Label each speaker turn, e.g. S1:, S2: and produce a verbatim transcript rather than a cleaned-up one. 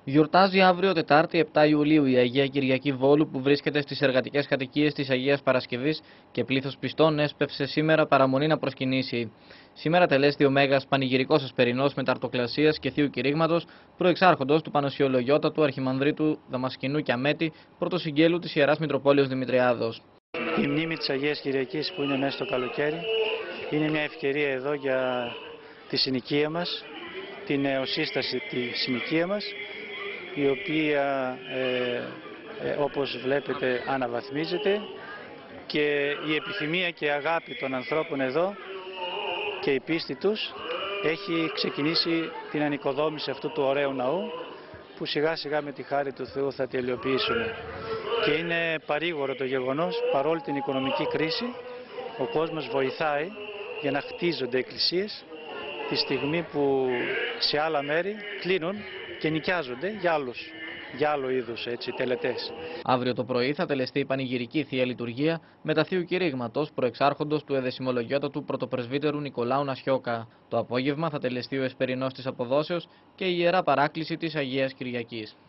S1: Γιορτάζει αύριο Τετάρτη επτά Ιουλίου η Αγία Κυριακή Βόλου, που βρίσκεται στις εργατικές κατοικίες της Αγίας Παρασκευής, και πλήθος πιστών έσπευσε σήμερα παραμονή να προσκυνήσει. Σήμερα τελέστη ο Μέγας Πανηγυρικός Εσπερινός Μεταρτοκλασίας και Θείου Κηρύγματος, προεξάρχοντος του Πανοσιολογιότατου Αρχιμανδρίτου Δαμασκηνού και Αμέτη, πρωτοσυγγέλου της Ιεράς Μητροπόλεως Δημητριάδος.
S2: Η μνήμη της Αγίας Κυριακής που είναι μέσα στο καλοκαίρι είναι μια ευκαιρία εδώ για τη συνοικία μας, την νεοσύσταση τη συνοικία μας, η οποία ε, ε, όπως βλέπετε αναβαθμίζεται, και η επιθυμία και η αγάπη των ανθρώπων εδώ και η πίστη τους έχει ξεκινήσει την ανοικοδόμηση αυτού του ωραίου ναού, που σιγά σιγά με τη χάρη του Θεού θα τελειοποιήσουμε. Και είναι παρήγορο το γεγονός, παρόλη την οικονομική κρίση, ο κόσμος βοηθάει για να χτίζονται εκκλησίες τη στιγμή που σε άλλα μέρη κλείνουν και νοικιάζονται για άλλους, για άλλο είδους έτσι, τελετές.
S1: Αύριο το πρωί θα τελεστεί η πανηγυρική Θεία Λειτουργία μετά Θείου Κηρύγματος, προεξάρχοντος του Εδεσιμολογιότατου Πρωτοπρεσβύτερου Νικολάου Νασιώκα. Το απόγευμα θα τελεστεί ο Εσπερινός της Αποδόσεως και η Ιερά Παράκληση της Αγίας Κυριακής.